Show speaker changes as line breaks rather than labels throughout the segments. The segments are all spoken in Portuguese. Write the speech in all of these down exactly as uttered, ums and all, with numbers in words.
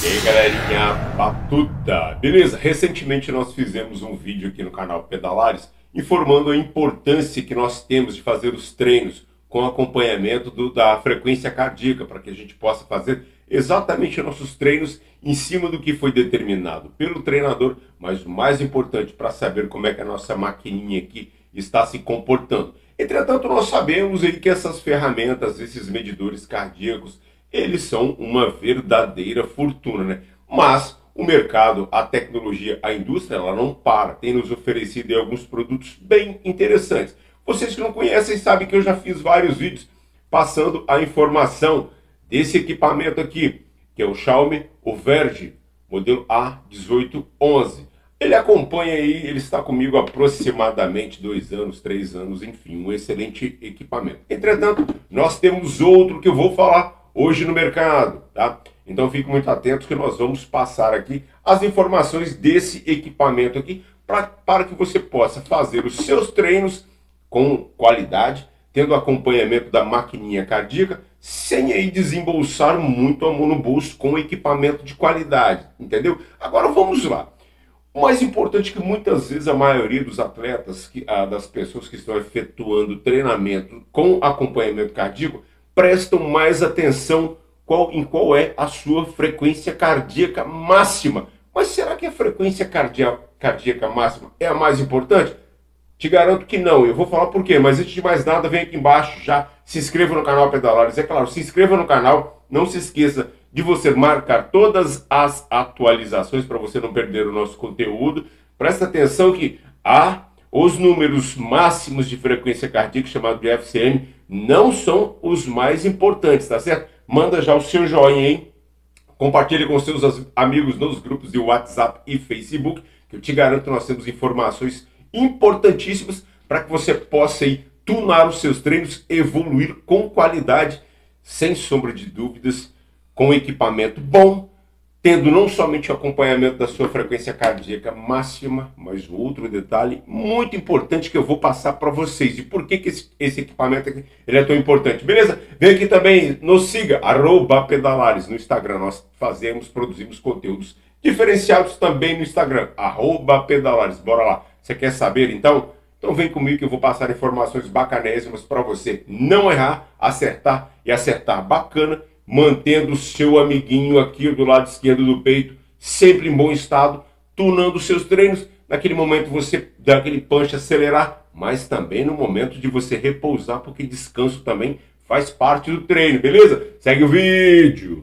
E aí galerinha batuta, beleza? Recentemente nós fizemos um vídeo aqui no canal Pedalares informando a importância que nós temos de fazer os treinos com acompanhamento do, da frequência cardíaca, para que a gente possa fazer exatamente nossos treinos em cima do que foi determinado pelo treinador, mas o mais importante para saber como é que a nossa maquininha aqui está se comportando. Entretanto, nós sabemos aí que essas ferramentas, esses medidores cardíacos, eles são uma verdadeira fortuna, né? Mas o mercado, a tecnologia, a indústria, ela não para. Tem nos oferecido aí alguns produtos bem interessantes. Vocês que não conhecem sabem que eu já fiz vários vídeos passando a informação desse equipamento aqui, que é o Xiaomi, o Verge, modelo A dezoito onze. Ele acompanha aí, ele está comigo há aproximadamente dois anos, três anos, enfim, um excelente equipamento. Entretanto, nós temos outro que eu vou falar hoje no mercado, tá? Então fique muito atento que nós vamos passar aqui as informações desse equipamento aqui pra, para que você possa fazer os seus treinos com qualidade, tendo acompanhamento da maquininha cardíaca, sem aí desembolsar muito a mão no bolso com equipamento de qualidade, entendeu? Agora vamos lá. O mais importante é que muitas vezes a maioria dos atletas, que, ah, das pessoas que estão efetuando treinamento com acompanhamento cardíaco, prestam mais atenção qual, em qual é a sua frequência cardíaca máxima. Mas será que a frequência cardíaca, cardíaca máxima é a mais importante? Te garanto que não. Eu vou falar por quê, mas antes de mais nada, vem aqui embaixo já, se inscreva no canal Pedalares. É claro, se inscreva no canal, não se esqueça de você marcar todas as atualizações para você não perder o nosso conteúdo. Presta atenção que há os números máximos de frequência cardíaca, chamado de F C M, não são os mais importantes, tá certo? Manda já o seu joinha, hein? Compartilhe com seus amigos nos grupos de WhatsApp e Facebook, que eu te garanto que nós temos informações importantíssimas para que você possa aí tunar os seus treinos, evoluir com qualidade, sem sombra de dúvidas, com equipamento bom, tendo não somente o acompanhamento da sua frequência cardíaca máxima, mas outro detalhe muito importante que eu vou passar para vocês. E por que, que esse, esse equipamento aqui ele é tão importante? Beleza? Vem aqui também, nos siga, arroba Pedalares, no Instagram. Nós fazemos, produzimos conteúdos diferenciados também no Instagram, arroba Pedalares. Bora lá. Você quer saber então? Então vem comigo que eu vou passar informações bacanésimas para você não errar, acertar e acertar bacana, mantendo o seu amiguinho aqui do lado esquerdo do peito sempre em bom estado, tunando os seus treinos. Naquele momento você dá aquele punch, acelerar, mas também no momento de você repousar, porque descanso também faz parte do treino, beleza? Segue o vídeo!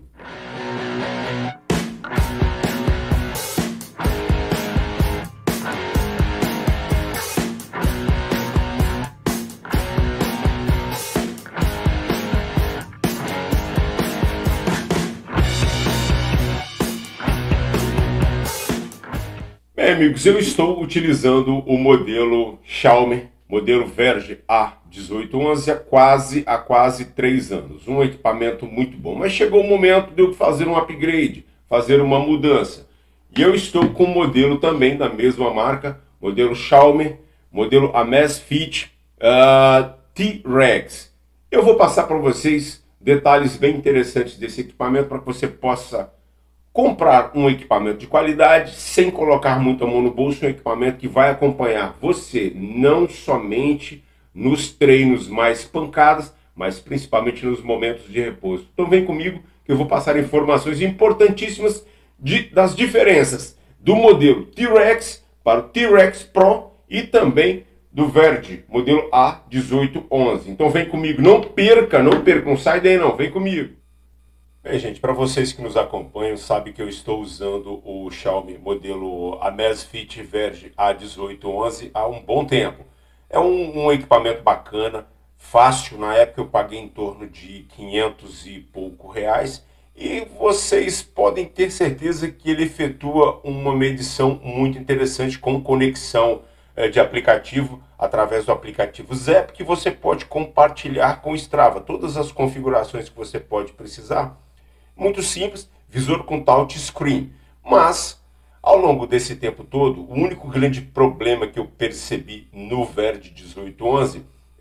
Bem, amigos, eu estou utilizando o modelo Xiaomi, modelo Verge A dezoito onze há quase, há quase três anos. Um equipamento muito bom, mas chegou o momento de eu fazer um upgrade, fazer uma mudança. E eu estou com o modelo também da mesma marca, modelo Xiaomi, modelo Amazfit uh, T-Rex. Eu vou passar para vocês detalhes bem interessantes desse equipamento para que você possa comprar um equipamento de qualidade sem colocar muito a mão no bolso, um equipamento que vai acompanhar você não somente nos treinos mais pancadas, mas principalmente nos momentos de repouso. Então vem comigo que eu vou passar informações importantíssimas de, das diferenças do modelo T-Rex para o T-Rex Pro e também do Verge, modelo A dezoito onze. Então vem comigo, não perca, não perca, não sai daí não, vem comigo. Bem, gente, para vocês que nos acompanham, sabem que eu estou usando o Xiaomi modelo Amazfit Verge A dezoito onze há um bom tempo. É um, um equipamento bacana, fácil. Na época eu paguei em torno de quinhentos e pouco reais. E vocês podem ter certeza que ele efetua uma medição muito interessante com conexão eh, de aplicativo através do aplicativo Zepp, que você pode compartilhar com o Strava. Todas as configurações que você pode precisar. Muito simples, visor com touchscreen. Mas, ao longo desse tempo todo, o único grande problema que eu percebi no Verge dezoito onze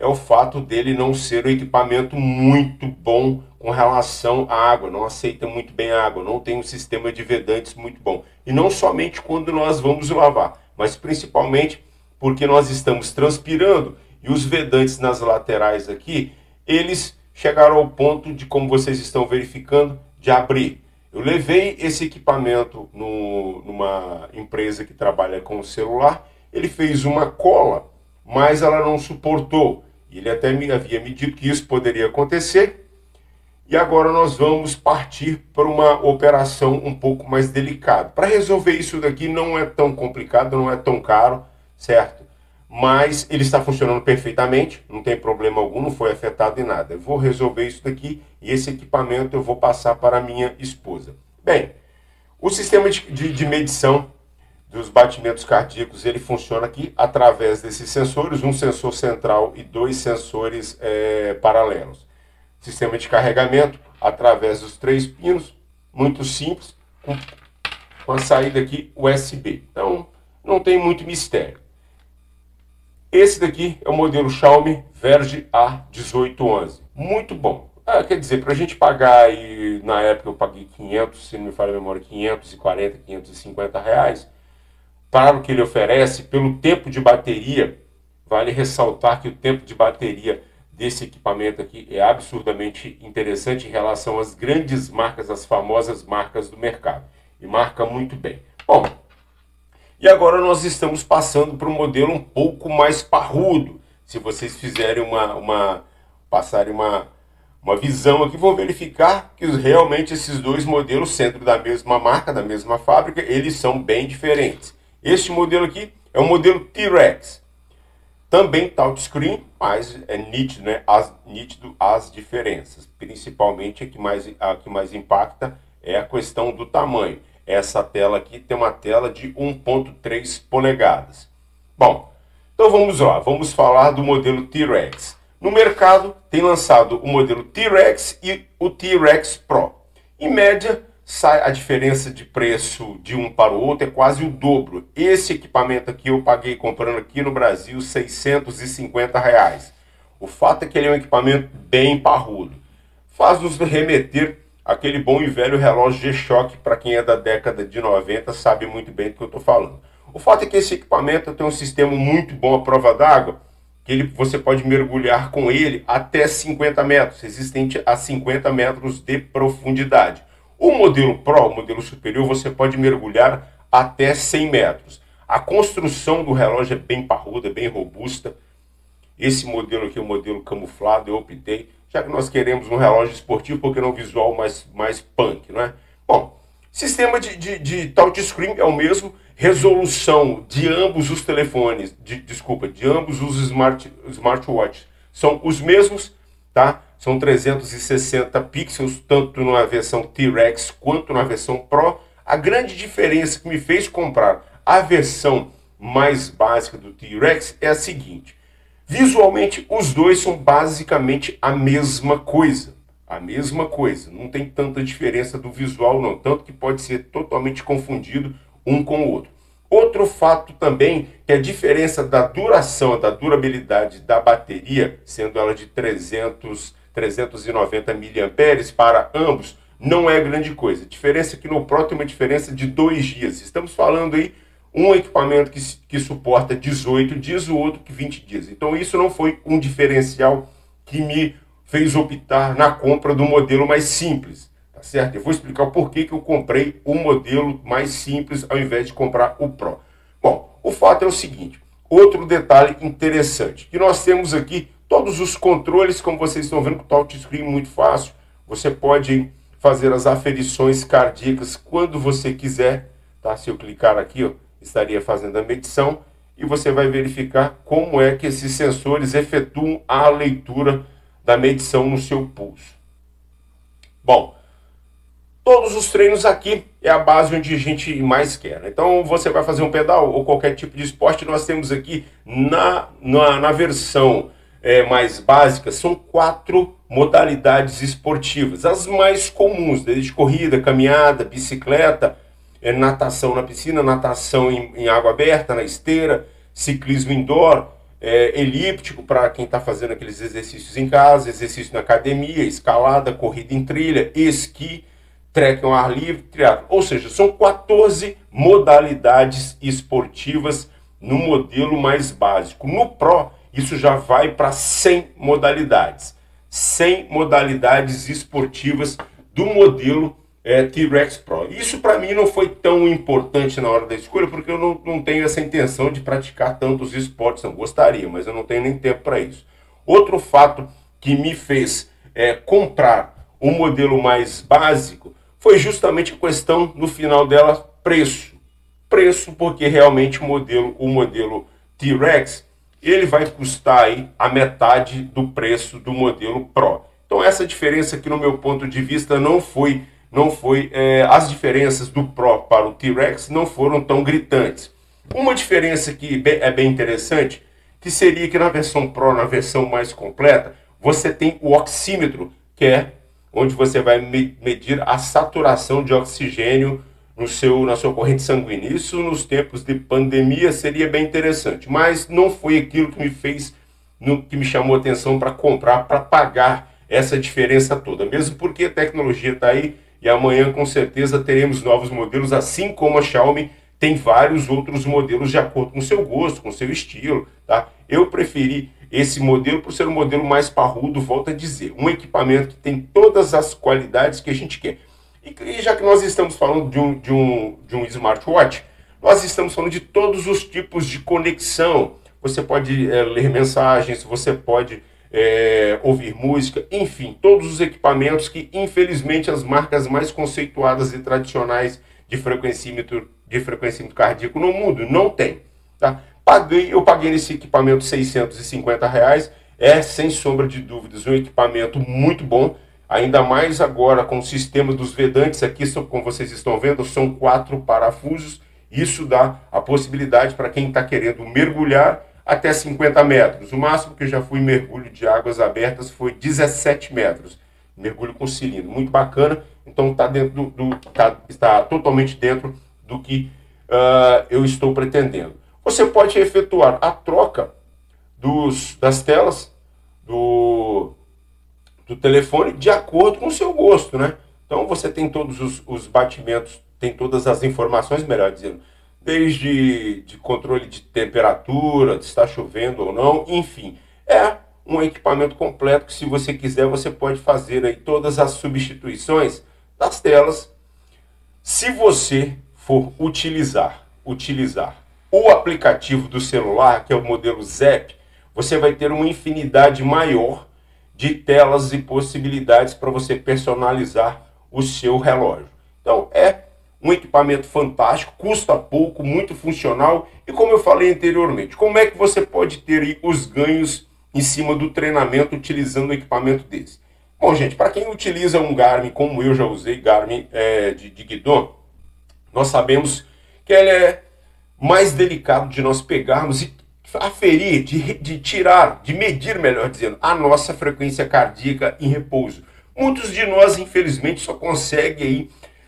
é o fato dele não ser um equipamento muito bom com relação à água, não aceita muito bem a água, não tem um sistema de vedantes muito bom. E não somente quando nós vamos lavar, mas principalmente porque nós estamos transpirando e os vedantes nas laterais aqui, eles chegaram ao ponto de, como vocês estão verificando, de abrir. Eu levei esse equipamento no, numa empresa que trabalha com celular, ele fez uma cola, mas ela não suportou. Ele até me havia me dito que isso poderia acontecer. E agora nós vamos partir para uma operação um pouco mais delicada. Para resolver isso daqui não é tão complicado, não é tão caro, certo? Mas ele está funcionando perfeitamente, não tem problema algum, não foi afetado em nada. Eu vou resolver isso daqui e esse equipamento eu vou passar para a minha esposa. Bem, o sistema de, de, de medição dos batimentos cardíacos, ele funciona aqui através desses sensores, um sensor central e dois sensores é, paralelos. Sistema de carregamento através dos três pinos, muito simples, com, com a saída aqui U S B. Então, não tem muito mistério. Esse daqui é o modelo Xiaomi Verge A dezoito onze. Muito bom. Ah, quer dizer, para a gente pagar, e na época eu paguei quinhentos, se não me falha a memória, quinhentos e quarenta, quinhentos e cinquenta reais, para o que ele oferece, pelo tempo de bateria, vale ressaltar que o tempo de bateria desse equipamento aqui é absurdamente interessante em relação às grandes marcas, as famosas marcas do mercado. E marca muito bem. Bom, e agora nós estamos passando para um modelo um pouco mais parrudo. Se vocês fizerem uma, uma passarem uma, uma visão aqui, vão verificar que realmente esses dois modelos, sendo da mesma marca, da mesma fábrica, eles são bem diferentes. Este modelo aqui é o modelo T-Rex. Também touchscreen, mas é nítido, né? As, nítido as diferenças. Principalmente a que, mais, a que mais impacta é a questão do tamanho. Essa tela aqui tem uma tela de um ponto três polegadas. Bom, então vamos lá, vamos falar do modelo T-Rex. No mercado tem lançado o modelo T-Rex e o T-Rex Pro. Em média, sai a diferença de preço de um para o outro é quase o dobro. Esse equipamento aqui eu paguei comprando aqui no Brasil seiscentos e cinquenta reais. O fato é que ele é um equipamento bem parrudo. Faz-nos remeter aquele bom e velho relógio G-Shock, para quem é da década de noventa sabe muito bem do que eu estou falando. O fato é que esse equipamento tem um sistema muito bom à prova d'água, que ele, você pode mergulhar com ele até cinquenta metros, resistente a cinquenta metros de profundidade. O modelo Pro, o modelo superior, você pode mergulhar até cem metros. A construção do relógio é bem parruda, é bem robusta. Esse modelo aqui é o modelo camuflado, eu optei, já que nós queremos um relógio esportivo, porque não um visual mais, mais punk, não é? Bom, sistema de, de, de touchscreen é o mesmo, resolução de ambos os telefones, de, desculpa, de ambos os smart, smartwatches são os mesmos, tá? São trezentos e sessenta pixels, tanto na versão T-Rex quanto na versão Pro. A grande diferença que me fez comprar a versão mais básica do T-Rex é a seguinte: visualmente, os dois são basicamente a mesma coisa. A mesma coisa. Não tem tanta diferença do visual, não. Tanto que pode ser totalmente confundido um com o outro. Outro fato também é a diferença da duração, da durabilidade da bateria, sendo ela de trezentos, trezentos e noventa miliamperes para ambos, não é grande coisa. A diferença é que no Pro tem uma diferença de dois dias. Estamos falando aí um equipamento que, que suporta dezoito dias, o outro que vinte dias. Então isso não foi um diferencial que me fez optar na compra do modelo mais simples, tá certo? Eu vou explicar o porquê que eu comprei o modelo mais simples ao invés de comprar o Pro. Bom, o fato é o seguinte, outro detalhe interessante, que nós temos aqui todos os controles, como vocês estão vendo, com o touchscreen muito fácil. Você pode fazer as aferições cardíacas quando você quiser, tá? Se eu clicar aqui, ó, estaria fazendo a medição e você vai verificar como é que esses sensores efetuam a leitura da medição no seu pulso. Bom, todos os treinos aqui é a base onde a gente mais quer, né? Então você vai fazer um pedal ou qualquer tipo de esporte, nós temos aqui na, na, na versão é, mais básica, são quatro modalidades esportivas, as mais comuns, desde corrida, caminhada, bicicleta, é, natação na piscina, natação em, em água aberta, na esteira, ciclismo indoor, é, elíptico para quem está fazendo aqueles exercícios em casa, exercício na academia, escalada, corrida em trilha, esqui, trekking ao ar livre, triatlo. Ou seja, são quatorze modalidades esportivas no modelo mais básico. No Pro, isso já vai para cem modalidades. cem modalidades esportivas do modelo é, T-Rex Pro. Isso para mim não foi tão importante na hora da escolha, porque eu não, não tenho essa intenção de praticar tantos esportes. Eu gostaria, mas eu não tenho nem tempo para isso. Outro fato que me fez é, comprar o modelo mais básico foi justamente a questão, no final dela, preço. Preço, porque realmente o modelo, o modelo T-Rex, ele vai custar aí a metade do preço do modelo Pro. Então essa diferença aqui, no meu ponto de vista, não foi, não foi é, as diferenças do Pro para o T-Rex não foram tão gritantes. Uma diferença que é bem interessante, que seria que na versão Pro, na versão mais completa, você tem o oxímetro, que é onde você vai medir a saturação de oxigênio no seu, na sua corrente sanguínea. Isso nos tempos de pandemia seria bem interessante, mas não foi aquilo que me fez, no, que me chamou a atenção para comprar, para pagar essa diferença toda, mesmo porque a tecnologia está aí e amanhã com certeza teremos novos modelos, assim como a Xiaomi tem vários outros modelos de acordo com o seu gosto, com o seu estilo, tá? Eu preferi esse modelo por ser um modelo mais parrudo, volto a dizer, um equipamento que tem todas as qualidades que a gente quer. E já que nós estamos falando de um, de um, de um smartwatch, nós estamos falando de todos os tipos de conexão. Você pode é, ler mensagens, você pode é, ouvir música, enfim, todos os equipamentos que, infelizmente, as marcas mais conceituadas e tradicionais de frequencímetro, de frequencímetro cardíaco no mundo não tem. Tá? Paguei, eu paguei nesse equipamento seiscentos e cinquenta reais, é, sem sombra de dúvidas, um equipamento muito bom. Ainda mais agora com o sistema dos Vedantes, aqui, como vocês estão vendo, são quatro parafusos. Isso dá a possibilidade para quem está querendo mergulhar até cinquenta metros. O máximo que eu já fui em mergulho de águas abertas foi dezessete metros. Mergulho com cilindro, muito bacana. Então tá dentro do, do, tá, está totalmente dentro do que uh, eu estou pretendendo. Você pode efetuar a troca dos, das telas do... do telefone de acordo com o seu gosto, né? Então você tem todos os, os batimentos, tem todas as informações, melhor dizendo, desde de controle de temperatura, se está chovendo ou não, enfim. É um equipamento completo que, se você quiser, você pode fazer aí todas as substituições das telas. Se você for utilizar, utilizar o aplicativo do celular, que é o modelo Zepp, você vai ter uma infinidade maior de telas e possibilidades para você personalizar o seu relógio. Então é um equipamento fantástico, custa pouco, muito funcional e, como eu falei anteriormente, como é que você pode ter aí os ganhos em cima do treinamento utilizando um equipamento desse? Bom, gente, para quem utiliza um Garmin, como eu já usei Garmin é, de, de guidon, nós sabemos que ele é mais delicado de nós pegarmos e aferir, de, de tirar, de medir, melhor dizendo, a nossa frequência cardíaca em repouso. Muitos de nós, infelizmente, só conseguem aí,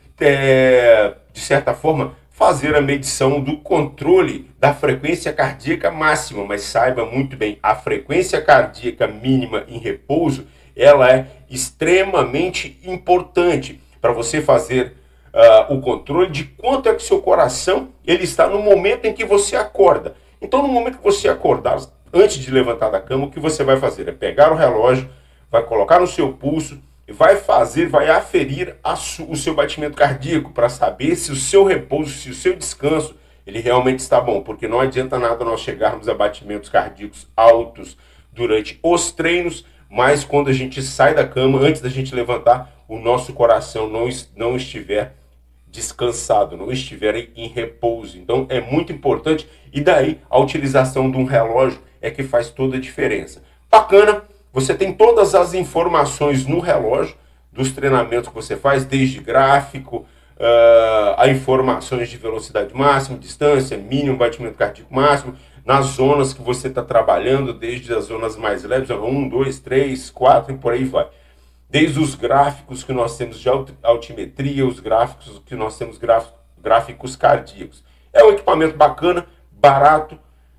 é, de certa forma, fazer a medição do controle da frequência cardíaca máxima, mas saiba muito bem, a frequência cardíaca mínima em repouso, ela é extremamente importante para você fazer uh, o controle de quanto é que o seu coração ele está no momento em que você acorda. Então, no momento que você acordar, antes de levantar da cama, o que você vai fazer é pegar o relógio, vai colocar no seu pulso e vai fazer, vai aferir a su, o seu batimento cardíaco para saber se o seu repouso, se o seu descanso, ele realmente está bom. Porque não adianta nada nós chegarmos a batimentos cardíacos altos durante os treinos, mas quando a gente sai da cama, antes da gente levantar, o nosso coração não, não estiver descansado, não estiver em repouso. Então é muito importante, e daí a utilização de um relógio é que faz toda a diferença. Bacana, você tem todas as informações no relógio dos treinamentos que você faz, desde gráfico, uh, a informações de velocidade máxima, distância, mínimo, batimento cardíaco máximo, nas zonas que você está trabalhando, desde as zonas mais leves, um, dois, três, quatro e por aí vai. Desde os gráficos que nós temos de altimetria, os gráficos que nós temos gráficos cardíacos. É um equipamento bacana, barato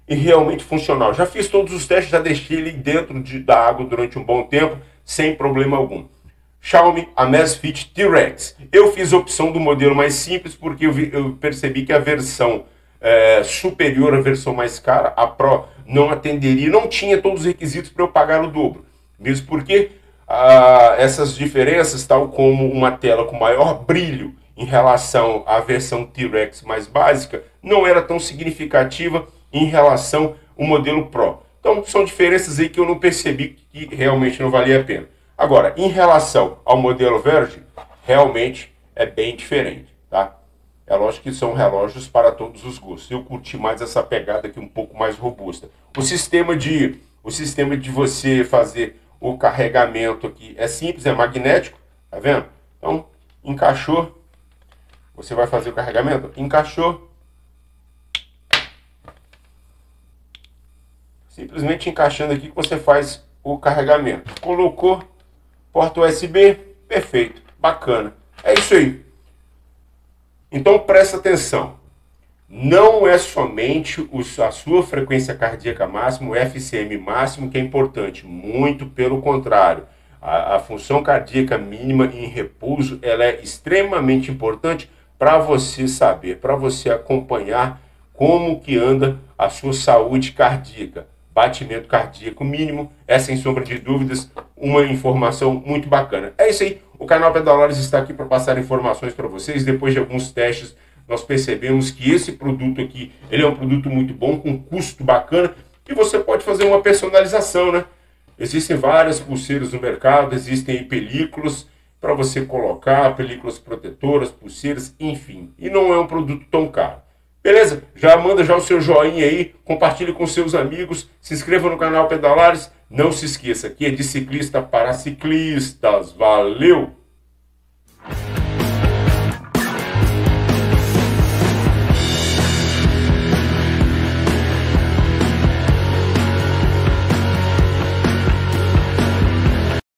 e realmente funcional. Já fiz todos os testes, já deixei ele dentro de, da água durante um bom tempo, sem problema algum. Xiaomi Amazfit T-Rex. Eu fiz a opção do modelo mais simples porque eu, vi, eu percebi que a versão é, superior, a versão mais cara, a Pro, não atenderia, não tinha todos os requisitos para eu pagar o dobro. Mesmo porque ah, essas diferenças, tal como uma tela com maior brilho em relação à versão T-Rex mais básica, não era tão significativa em relação ao modelo Pro. Então são diferenças aí que eu não percebi que realmente não valia a pena. Agora, em relação ao modelo Verge, realmente é bem diferente, tá? É lógico que são relógios para todos os gostos. Eu curti mais essa pegada aqui um pouco mais robusta. O sistema de, o sistema de você fazer o carregamento aqui é simples, é magnético, tá vendo? Então, encaixou, você vai fazer o carregamento, encaixou, simplesmente encaixando aqui que você faz o carregamento. Colocou, porta U S B, perfeito, bacana. É isso aí. Então presta atenção. Não é somente a sua frequência cardíaca máxima, o F C M máximo, que é importante. Muito pelo contrário. A, a função cardíaca mínima em repouso, ela é extremamente importante para você saber, para você acompanhar como que anda a sua saúde cardíaca. Batimento cardíaco mínimo, é sem sombra de dúvidas uma informação muito bacana. É isso aí, o canal Pedalares está aqui para passar informações para vocês. Depois de alguns testes, nós percebemos que esse produto aqui, ele é um produto muito bom, com custo bacana, e você pode fazer uma personalização, né? Existem várias pulseiras no mercado, existem películas para você colocar, películas protetoras, pulseiras, enfim. E não é um produto tão caro. Beleza? Já manda já o seu joinha aí, compartilhe com seus amigos, se inscreva no canal Pedalares. Não se esqueça, aqui é de ciclista para ciclistas. Valeu!